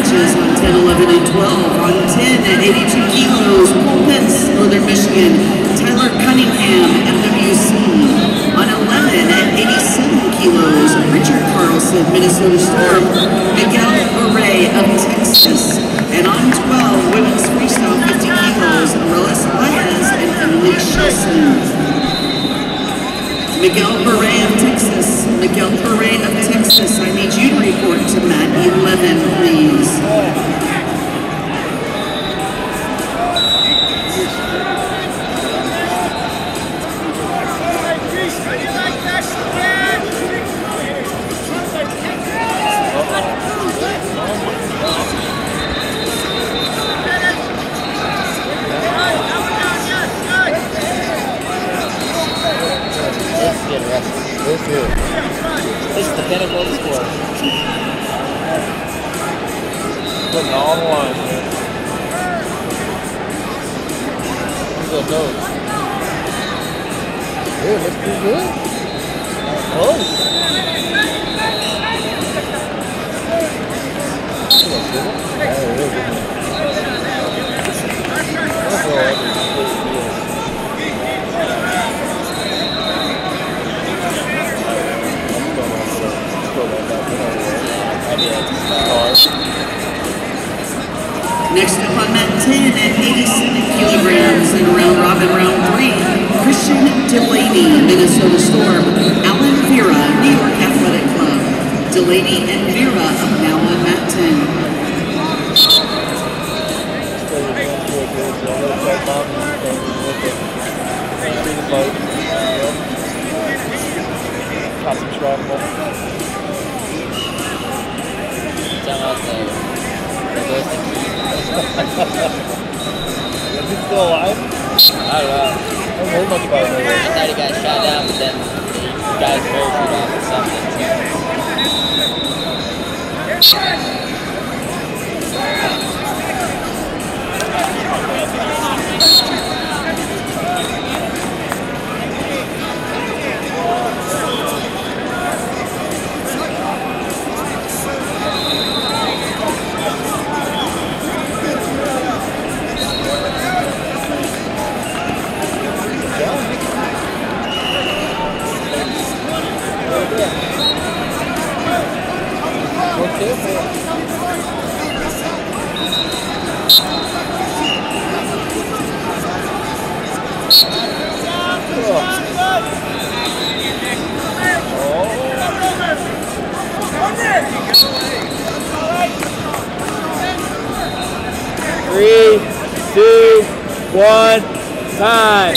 matches on 10, 11, and 12. On 10 at 82 kilos, Cole Pitts, Northern Michigan. Tyler Cunningham, FWC. On 11 at 87 kilos, Richard Carlson, Minnesota Storm. Miguel Array of Texas. And on 12, women's freestyle 50 kilos, Arelis Baez and Emily Shelson. Miguel Beret of Texas. Miguel Beret of Texas. I need you to report to mat 11, please. This is the pinnacle of the sport. Putting it all on the line, man. Look at those. Dude, looks pretty good. Close. Next up on mat 10 at 87 kilograms in round robin round 3, Christian Delaney, Minnesota Storm. Alan Vera, New York Athletic Club. Delaney and Vera up now on mat 10. Is he still alive? I don't know. I don't know much about it. I thought he got shot down, but then the guy's parachute off or something. Three, two, one, time.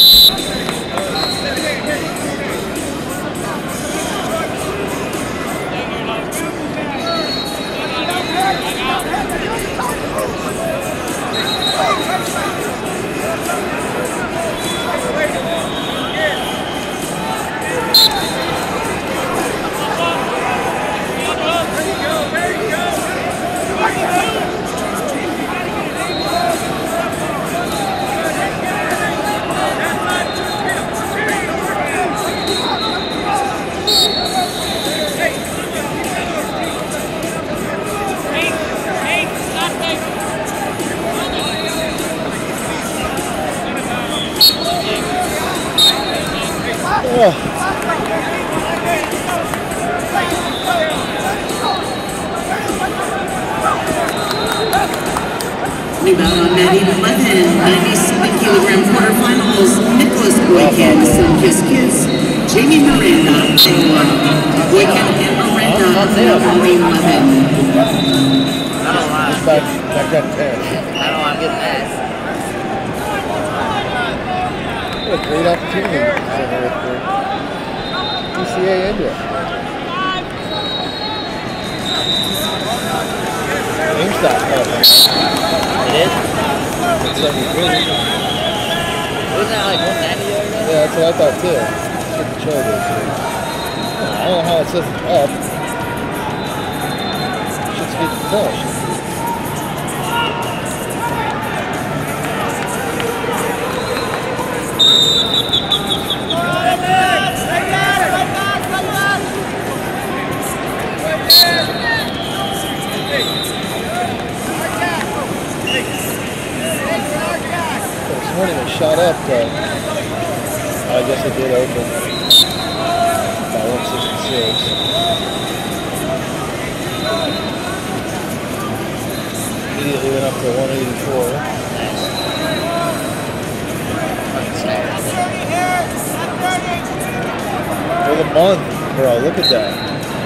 Rebound on mat 11, 97 kilogram quarterfinals, Nicholas Boykin, Sunkiss Kiss, Jamie Miranda, Iowa. Boykin and Miranda up now on 11. I don't lie. Back at 10. I don't lie, I'm getting that. What a great opportunity. PCA India. GameStop. It is? It's 73. Wasn't that like 190 the other day? Yeah, that's what I thought too. That's what the chart is. I don't know how it says it's up. Shit's getting finished. morning it shot up to, I guess it did open about 166. Immediately went up to 184. For the month, bro, look at that.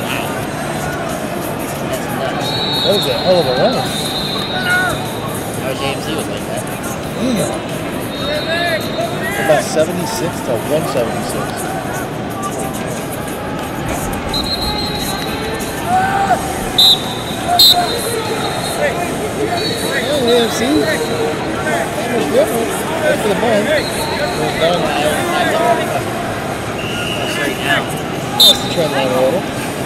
That was a hell of a run. Our JMC was like that. Damn. About 76 to 176. Oh, yeah, see? That was different. That's for the month. It was down. That's right now. That's the trend line a little.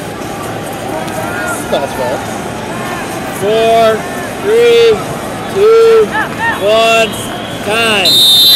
Not as bad. 4, 3, 2, 1, time.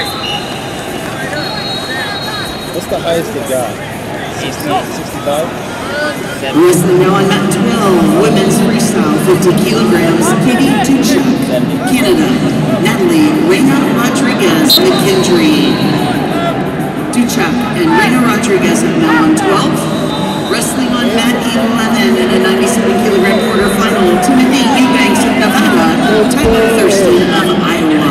What's the highest it got? 65? Wrestling now on mat 12, women's freestyle, 50 kilograms, Katie Duchuk, Canada, Natalie Reina Rodriguez McKendry. Duchuk and Reina Rodriguez are now on 12. Wrestling on mat 11 in a 97-kilogram quarterfinal, Timothy Eubanks of Nevada, Tyler Thurston of Iowa.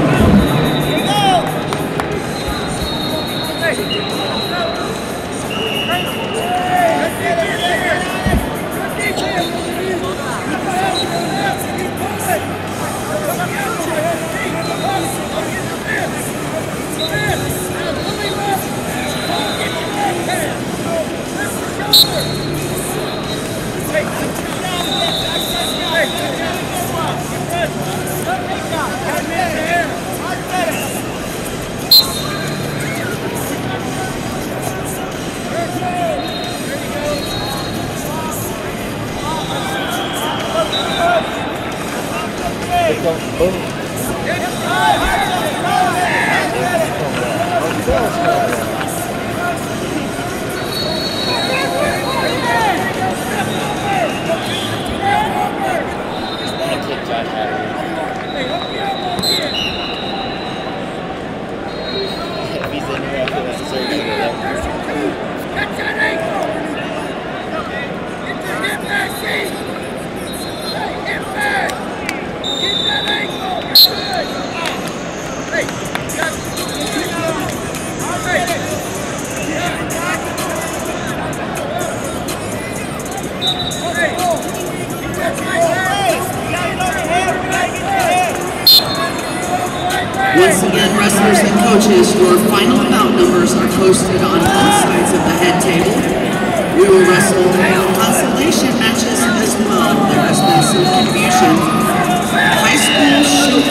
Once again, wrestlers and coaches, your final bout numbers are posted on all sides of the head table. We will wrestle consolation matches as well. There has been some confusion. High School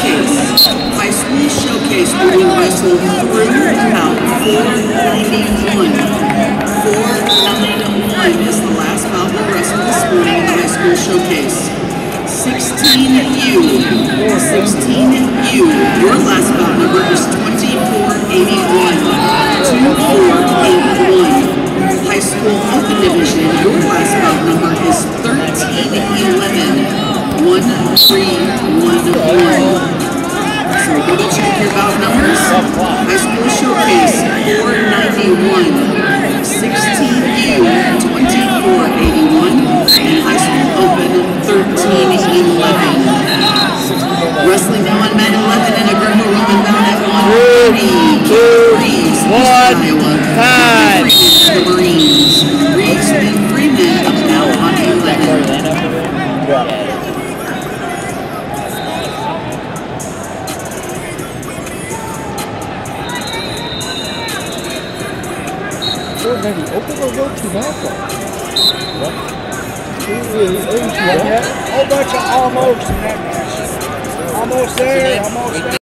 Showcase will be wrestled through bout 491. 491 is the last bout we'll wrestle this morning in the High School Showcase. 16U, your last bout number is 2481, 2481. High School Open Division, your last bout number is 1311, 1311. So double check your bout numbers. High School Showcase, 491, 16U, 2481, and High School Open, 1311. Wrestling now on mat 11 in a Greco-Roman bout at 130. Reeves, Iowa. Time. The Marines. Reeves and Freeman up now on 11. Maybe open or go to Malcolm. Whole bunch of almost in that match. Almost there, almost there.